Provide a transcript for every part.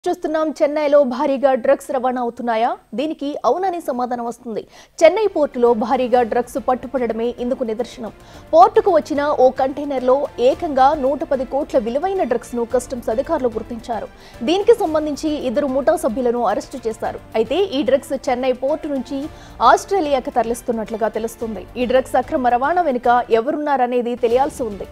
చూస్తున్నాం చెన్నైలో భారీగా డ్రగ్స్ రవాణా అవుతున్నాయా దీనికి అవునని సమాధానం వస్తుంది చెన్నై పోర్టులో భారీగా డ్రగ్స్ పట్టుపడడమే ఇందుకు నిదర్శనం పోర్టుకు వచ్చిన ఓ కంటైనర్లో ఏకంగా 110 కోట్ల విలువైన డ్రగ్స్ ను కస్టమ్స్ అధికారులు గుర్తించారు దీనికి సంబంధించి ఇద్దరు ముఠా సభ్యులను అరెస్టు చేశారు అయితే ఈ డ్రగ్స్ చెన్నై పోర్టు నుంచి ఆస్ట్రేలియాకు తరలిస్తున్నట్లుగా తెలుస్తుంది ఈ డ్రగ్స్ అక్రమ రవాణా వెనుక ఎవరున్నారనేది తెలియాల్సి ఉంది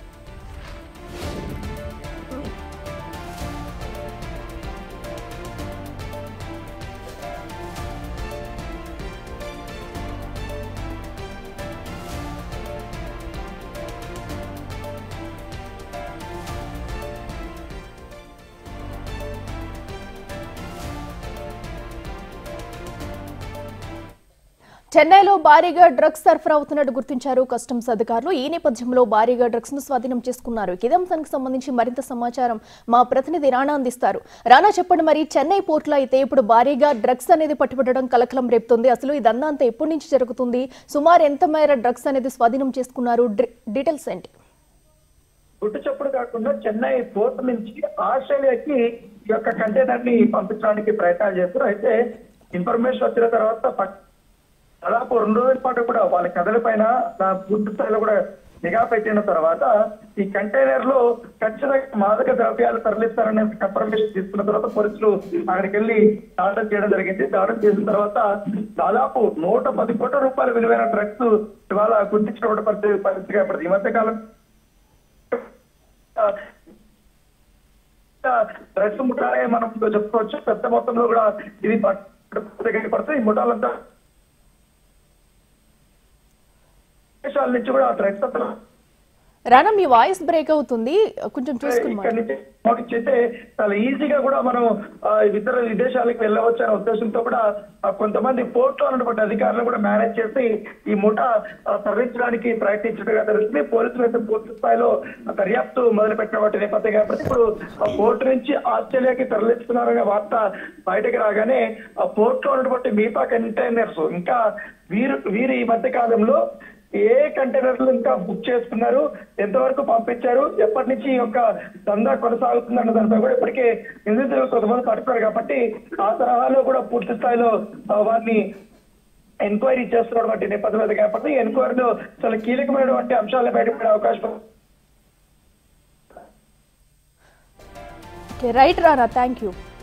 చెన్నైలో భారీగా డ్రగ్స్ సరఫరా అవుతున్నట్టు గుర్తించారు కస్టమ్స్ అధికారులు ఈ నేపథ్యంలో భారీగా డ్రగ్స్ ను స్వాధీనం చేసుకున్నారు ఇదే అంశానికి సంబంధించి మరింత సమాచారం మా ప్రతినిధి రాణా అందిస్తారు రాణా చెప్పండి మరి చెన్నై పోర్టులో అయితే ఇప్పుడు భారీగా డ్రగ్స్ అనేది పట్టుబడడం కలకలం రేపుతుంది అసలు ఇదంతా అంతా ఎప్పటి నుంచి జరుగుతుంది సుమారు ఎంత మేర డ్రగ్స్ అనేది స్వాధీనం చేసుకున్నారు డీటెయిల్స్ ఏంటి గుట్టు చప్పుడు కాకుండా చెన్నై పోర్ట్ నుంచి ఆస్ట్రేలియాకి ఈ యొక్క కంటైనర్ ని పంపించడానికి ప్రయత్నాలు చేస్తారు అయితే ఇన్ఫర్మేషన్ వచ్చిన తర్వాత దాదాపు 2 రోజుల పాటు కూడా వాళ్ళ కథల పైన పూర్తి స్థాయిలో కూడా నిఘా పెట్టిన తర్వాత ఈ కంటైనర్ లో ఖచ్చితంగా మాదక ద్రవ్యాలు తరలిస్తారనే కన్ఫర్మేషన్ తీసుకున్న తర్వాత పోలీసులు అక్కడికి వెళ్ళి దాడులు చేయడం జరిగింది దాడులు చేసిన తర్వాత దాదాపు 110 కోట్ల రూపాయల విలువైన డ్రగ్స్ ఇవాళ గుర్తించినటువంటి పరిస్థితిగా పడుతుంది ఈ మధ్య కాలం డ్రగ్స్ ముఠాలే మనం చెప్పుకోవచ్చు పెద్ద మొత్తంలో కూడా ఇది పడుతుంది ఈ ముఠాలంతా దేశాల నుంచి కూడా డ్రగ్స్ రానా మీ వాయిస్ బ్రేక్ అవుతుంది కొంచెం చూసుకుని అయితే చాలా ఈజీగా కూడా మనం ఇతర విదేశాలకు వెళ్ళవచ్చు అనే ఉద్దేశంతో కూడా కొంతమంది పోర్టులో ఉన్నటువంటి అధికారులు కూడా మేనేజ్ చేసి ఈ ముఠా తరలించడానికి ప్రయత్నించినట్టుగా తెలుస్తుంది పోలీసులు అయితే పూర్తి స్థాయిలో దర్యాప్తు మొదలు పెట్టినటువంటి నేపథ్యం కాబట్టి ఇప్పుడు పోర్టు నుంచి ఆస్ట్రేలియాకి తరలిస్తున్నారనే వార్త బయటకు రాగానే ఆ పోర్టులో ఉన్నటువంటి మిగతా కంటైనర్స్ ఇంకా వీరు ఈ మధ్య కాలంలో ఏ కంటైనర్లు ఇంకా బుక్ చేసుకున్నారు ఎంతవరకు పంపించారు ఎప్పటి నుంచి ఈ యొక్క దందా కొనసాగుతుందన్న దాంతో కూడా ఇప్పటికే నిందితులు కొంతమంది పట్టుకున్నారు కాబట్టి ఆ తరహాలో కూడా పూర్తి స్థాయిలో వారిని ఎంక్వైరీ చేస్తున్నటువంటి నేపథ్యం కాబట్టి ఎంక్వైరీలో చాలా కీలకమైనటువంటి అంశాలు బయటపడే అవకాశం రైట్ రానా థ్యాంక్ యూ